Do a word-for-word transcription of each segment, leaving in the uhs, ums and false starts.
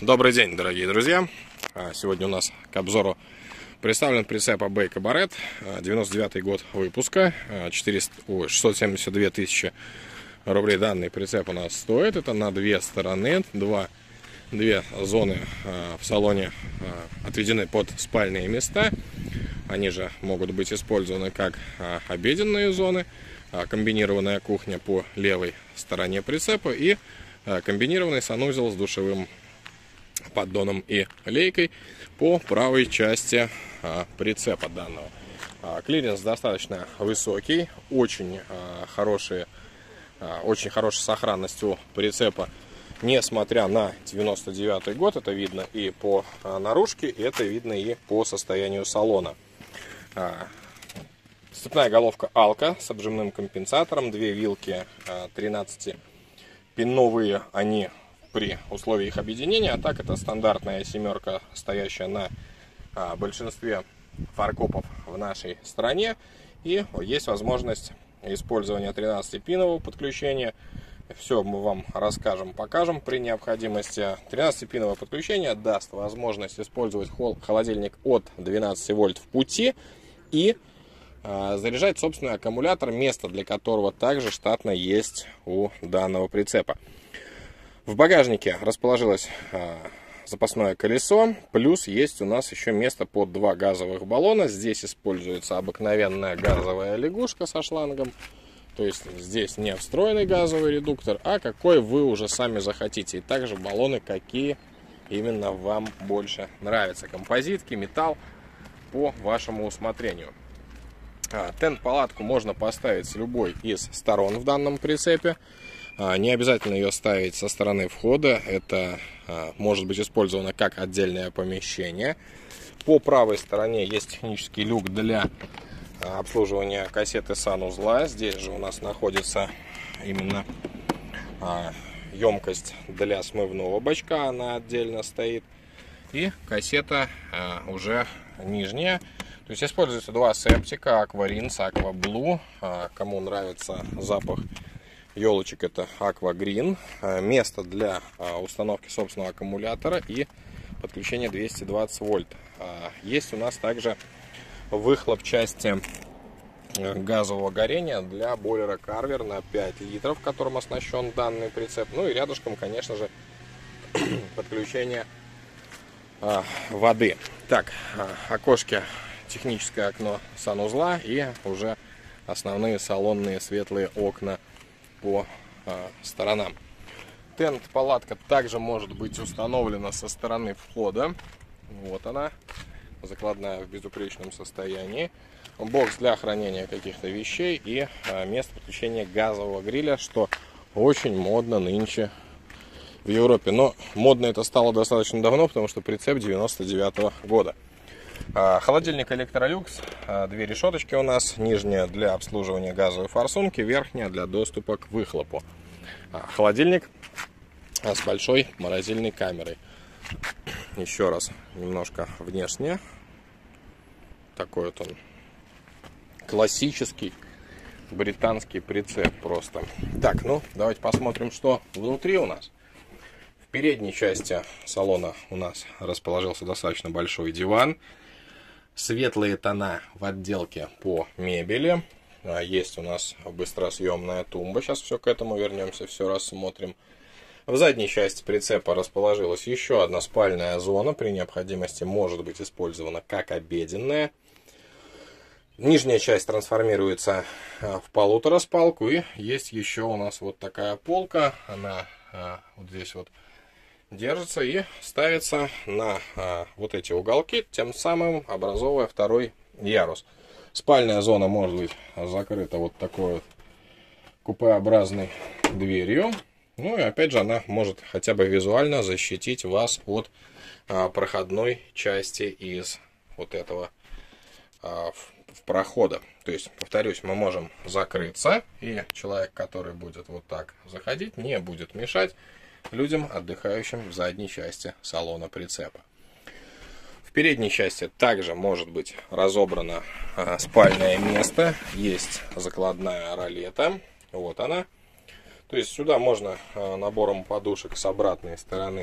Добрый день, дорогие друзья! Сегодня у нас к обзору представлен прицеп Beko Barrett, девяносто девятый год выпуска, четыреста, ой, шестьсот семьдесят две тысячи рублей данный прицеп у нас стоит. Это на две стороны, два, две зоны в салоне отведены под спальные места. Они же могут быть использованы как обеденные зоны, комбинированная кухня по левой стороне прицепа и комбинированный санузел с душевым поддоном и лейкой по правой части а, прицепа данного. А, клиренс достаточно высокий, очень а, хорошие, а, очень хорошая сохранность у прицепа, несмотря на девяносто девятый год. Это видно и по а, наружке, и это видно и по состоянию салона. А, сцепная головка Алка с обжимным компенсатором, две вилки а, тринадцатипиновые, они при условии их объединения. А так это стандартная семерка, стоящая на а, большинстве фаркопов в нашей стране. И есть возможность использования тринадцатипинового подключения. Все мы вам расскажем, покажем при необходимости. тринадцатипиновое подключение даст возможность использовать холодильник от двенадцати вольт в пути и а, заряжать собственный аккумулятор, место для которого также штатно есть у данного прицепа. В багажнике расположилось э, запасное колесо, плюс есть у нас еще место под два газовых баллона. Здесь используется обыкновенная газовая лягушка со шлангом. То есть здесь не встроенный газовый редуктор, а какой вы уже сами захотите. И также баллоны, какие именно вам больше нравятся. Композитки, металл, по вашему усмотрению. А, тент-палатку можно поставить с любой из сторон в данном прицепе. Не обязательно ее ставить со стороны входа, это а, может быть использовано как отдельное помещение. По правой стороне есть технический люк для а, обслуживания кассеты санузла. Здесь же у нас находится именно а, емкость для смывного бачка, она отдельно стоит. И кассета а, уже нижняя. То есть используются два септика, Aqua-Rinse, Aqua-Blue. А, кому нравится запах елочек, это Aqua Green. Место для установки собственного аккумулятора и подключения двести двадцать вольт. Есть у нас также выхлоп части газового горения для бойлера Carver на пять литров, которым оснащен данный прицеп. Ну и рядышком, конечно же, подключение воды. Так, окошки, техническое окно санузла и уже основные салонные светлые окна по э, сторонам. Тент-палатка также может быть установлена со стороны входа. Вот она, закладная в безупречном состоянии. Бокс для хранения каких-то вещей и э, место подключения газового гриля, что очень модно нынче в Европе. Но модно это стало достаточно давно, потому что прицеп девяносто девятого года. Холодильник Electrolux, две решеточки у нас, нижняя для обслуживания газовой форсунки, верхняя для доступа к выхлопу. Холодильник с большой морозильной камерой. Еще раз немножко внешне. Такой вот он классический британский прицеп просто. Так, ну давайте посмотрим, что внутри у нас. В передней части салона у нас расположился достаточно большой диван. Светлые тона в отделке по мебели. Есть у нас быстросъемная тумба. Сейчас все к этому вернемся, все рассмотрим. В задней части прицепа расположилась еще одна спальная зона. При необходимости может быть использована как обеденная. Нижняя часть трансформируется в полутораспалку. И есть еще у нас вот такая полка. Она вот здесь вот держится и ставится на а, вот эти уголки, тем самым образовывая второй ярус. Спальная зона может быть закрыта вот такой вот купеобразной дверью. Ну и опять же она может хотя бы визуально защитить вас от а, проходной части из вот этого а, в, в прохода. То есть, повторюсь, мы можем закрыться, и человек, который будет вот так заходить, не будет мешать людям, отдыхающим в задней части салона прицепа. В передней части также может быть разобрано а, спальное место. Есть закладная ролета. Вот она. То есть сюда можно а, набором подушек с обратной стороны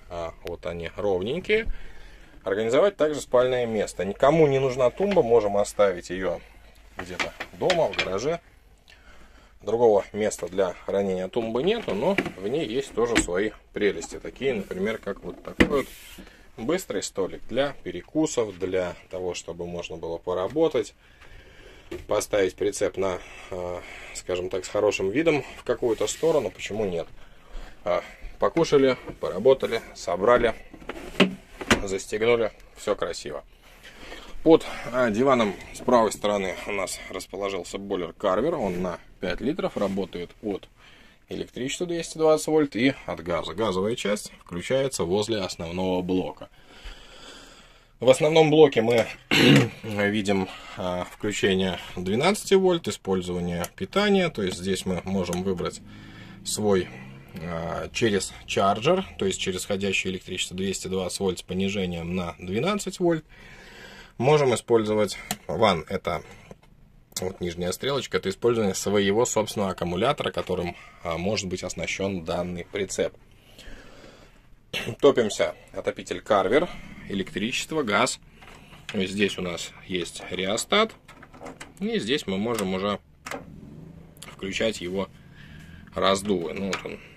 а, вот они ровненькие. Организовать также спальное место. Никому не нужна тумба, можем оставить ее где-то дома, в гараже. Другого места для хранения тумбы нету, но в ней есть тоже свои прелести. Такие, например, как вот такой вот быстрый столик для перекусов, для того, чтобы можно было поработать, поставить прицеп на, скажем так, с хорошим видом в какую-то сторону. Почему нет? Покушали, поработали, собрали, застегнули, все красиво. Под диваном с правой стороны у нас расположился бойлер Carver. Он на пять литров, работает от электричества двести двадцать вольт и от газа. Газовая часть включается возле основного блока. В основном блоке мы видим включение двенадцати вольт, использование питания. То есть здесь мы можем выбрать свой через чарджер, то есть через входящее электричество двести двадцать вольт с понижением на двенадцать вольт. Можем использовать ван, это вот нижняя стрелочка, это использование своего собственного аккумулятора, которым а, может быть оснащен данный прицеп. Топимся, отопитель Carver, электричество, газ. Здесь у нас есть реостат, и здесь мы можем уже включать его раздувы. Ну вот он,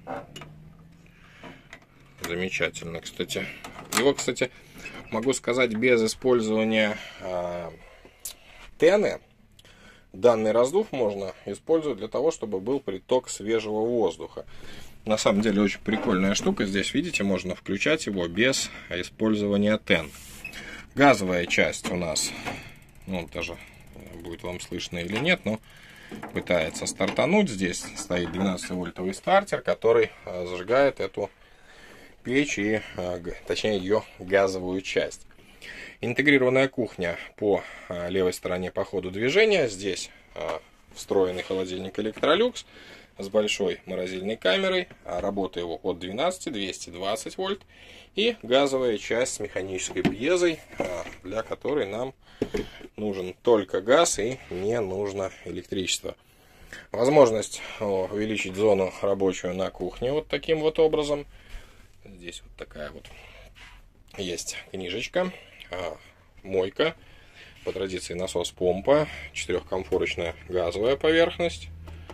замечательно, кстати. Его, кстати, могу сказать, без использования э, тены данный раздув можно использовать для того, чтобы был приток свежего воздуха. На самом деле очень прикольная штука. Здесь, видите, можно включать его без использования тен. Газовая часть у нас, ну даже будет вам слышно или нет, но пытается стартануть. Здесь стоит двенадцативольтовый стартер, который э, зажигает эту печь и, точнее, ее газовую часть. Интегрированная кухня по левой стороне по ходу движения. Здесь встроенный холодильник Electrolux с большой морозильной камерой. Работа его от двенадцати, двести двадцать вольт. И газовая часть с механической пьезой, для которой нам нужен только газ и не нужно электричество. Возможность увеличить зону рабочую на кухне вот таким вот образом. Здесь вот такая вот есть книжечка, а, мойка, по традиции насос-помпа, четырехкомфорочная газовая поверхность.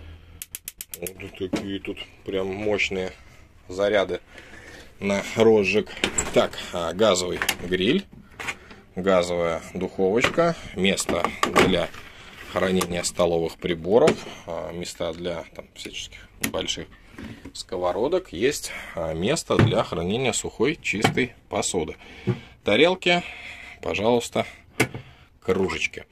Вот такие тут прям мощные заряды на розжиг. Так, а, газовый гриль, газовая духовочка, место для хранения столовых приборов, а, места для там, всяческих больших сковородок, есть место для хранения сухой чистой посуды. Тарелки, пожалуйста, кружечки.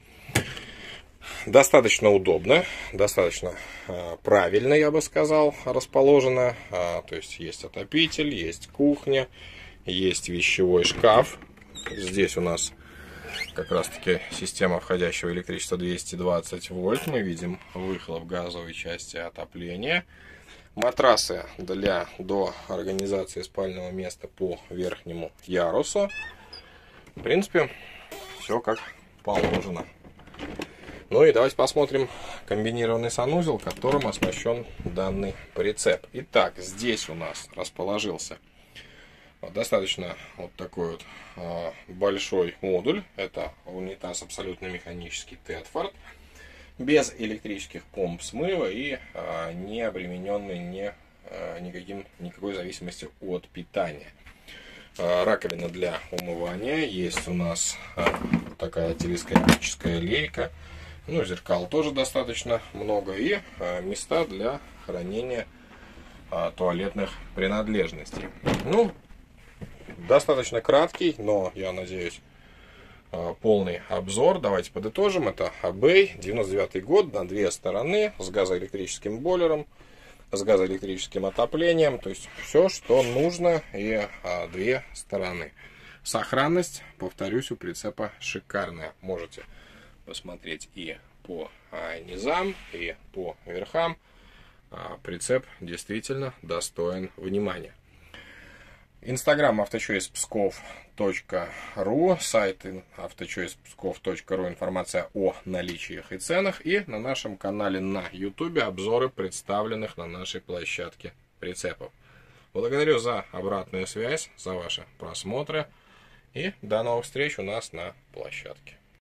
Достаточно удобно, достаточно э, правильно, я бы сказал, расположено. А, то есть есть отопитель, есть кухня, есть вещевой шкаф. Здесь у нас как раз таки система входящего электричества двести двадцать вольт. Мы видим выхлоп газовой части отопления. Матрасы для до организации спального места по верхнему ярусу. В принципе, все как положено. Ну и давайте посмотрим комбинированный санузел, которым оснащен данный прицеп. Итак, здесь у нас расположился достаточно вот такой вот э, большой модуль. Это унитаз абсолютно механический Тедфорд, без электрических помп смыва и э, не обремененный ни, э, никаким, никакой зависимости от питания. Э, раковина для умывания. Есть у нас э, такая телескопическая лейка. Ну, зеркал тоже достаточно много. И э, места для хранения э, туалетных принадлежностей. Ну, достаточно краткий, но, я надеюсь, полный обзор. Давайте подытожим. Это Абэй, девяносто девятый год, на две стороны, с газоэлектрическим бойлером, с газоэлектрическим отоплением. То есть все, что нужно, и а, две стороны. Сохранность, повторюсь, у прицепа шикарная. Можете посмотреть и по а, низам, и по верхам. А, прицеп действительно достоин внимания. Инстаграм авточойс псков точка ру, сайт авточойс псков точка ру, информация о наличиях и ценах, и на нашем канале на ютубе обзоры представленных на нашей площадке прицепов. Благодарю за обратную связь, за ваши просмотры. И до новых встреч у нас на площадке.